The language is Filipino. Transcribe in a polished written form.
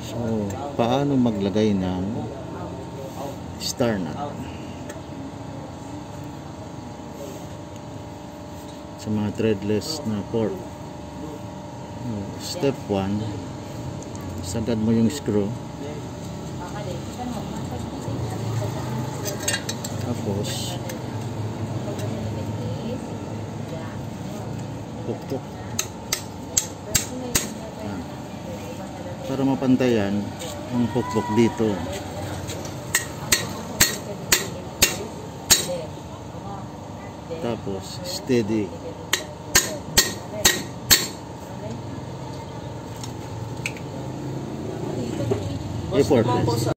So, paano maglagay ng star nut sa mga threadless na fork? Step 1, sagad mo yung screw. Tapos pukpok. Para mapantayan ang pukpok dito. Tapos steady. Effortless.